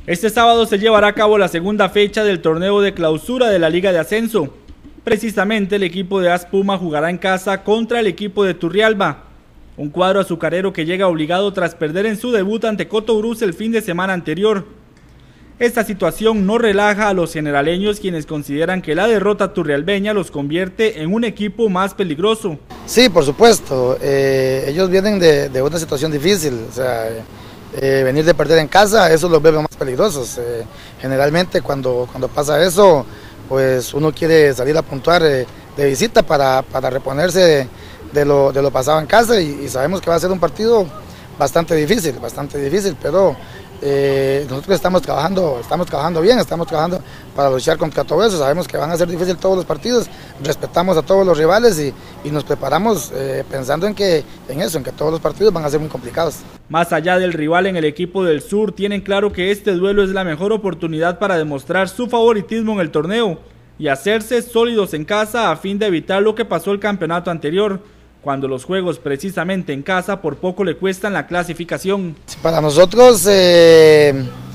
Este sábado se llevará a cabo la segunda fecha del torneo de clausura de la Liga de Ascenso. Precisamente el equipo de AS Puma jugará en casa contra el equipo de Turrialba, un cuadro azucarero que llega obligado tras perder en su debut ante Cotobruz el fin de semana anterior. Esta situación no relaja a los generaleños, quienes consideran que la derrota turrialbeña los convierte en un equipo más peligroso. Sí, por supuesto, ellos vienen de una situación difícil, o sea, venir de perder en casa, eso los vuelve más peligrosos. Generalmente cuando pasa eso, pues uno quiere salir a puntuar de visita para reponerse de lo pasado en casa y sabemos que va a ser un partido bastante difícil, pero nosotros estamos trabajando bien, estamos trabajando para luchar contra todo eso. Sabemos que van a ser difíciles todos los partidos, respetamos a todos los rivales y nos preparamos pensando en que todos los partidos van a ser muy complicados. Más allá del rival, en el equipo del sur tienen claro que este duelo es la mejor oportunidad para demostrar su favoritismo en el torneo y hacerse sólidos en casa a fin de evitar lo que pasó el campeonato anterior, cuando los juegos precisamente en casa por poco le cuestan la clasificación. Para nosotros es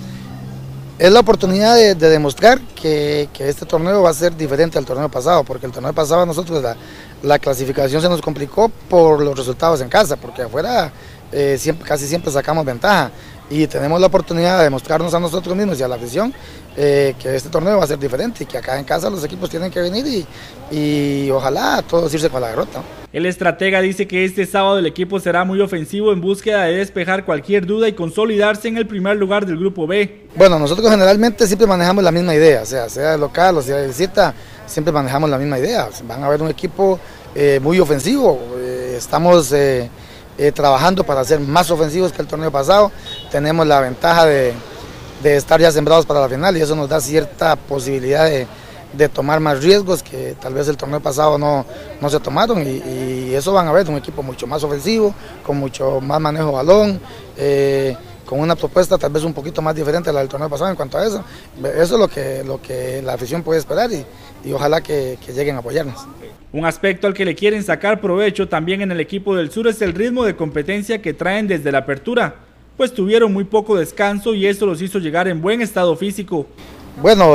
la oportunidad de demostrar que este torneo va a ser diferente al torneo pasado, porque el torneo pasado a nosotros la clasificación se nos complicó por los resultados en casa, porque afuera casi siempre sacamos ventaja y tenemos la oportunidad de demostrarnos a nosotros mismos y a la afición que este torneo va a ser diferente y que acá en casa los equipos tienen que venir y ojalá todos irse con la derrota. El estratega dice que este sábado el equipo será muy ofensivo en búsqueda de despejar cualquier duda y consolidarse en el primer lugar del grupo B. Bueno, nosotros generalmente siempre manejamos la misma idea, sea de local o sea de visita, siempre manejamos la misma idea. Van a ver un equipo muy ofensivo, estamos trabajando para ser más ofensivos que el torneo pasado. Tenemos la ventaja de estar ya sembrados para la final y eso nos da cierta posibilidad de tomar más riesgos que tal vez el torneo pasado no se tomaron y eso van a ver un equipo mucho más ofensivo, con mucho más manejo de balón, con una propuesta tal vez un poquito más diferente a la del torneo pasado en cuanto a eso. Eso es lo que la afición puede esperar y ojalá que lleguen a apoyarnos. Un aspecto al que le quieren sacar provecho también en el equipo del sur es el ritmo de competencia que traen desde la apertura, pues tuvieron muy poco descanso y eso los hizo llegar en buen estado físico. Bueno,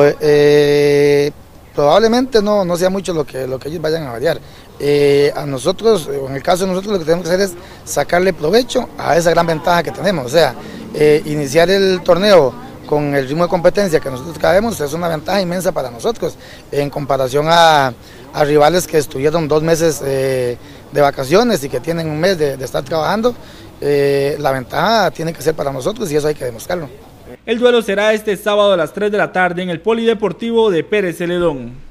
probablemente no sea mucho lo que ellos vayan a variar. A nosotros, en el caso de nosotros, lo que tenemos que hacer es sacarle provecho a esa gran ventaja que tenemos. O sea, iniciar el torneo con el ritmo de competencia que nosotros traemos es una ventaja inmensa para nosotros, en comparación a rivales que estuvieron 2 meses de vacaciones y que tienen un mes de estar trabajando. La ventaja tiene que ser para nosotros y eso hay que demostrarlo. El duelo será este sábado a las 3 de la tarde en el Polideportivo de Pérez Celedón.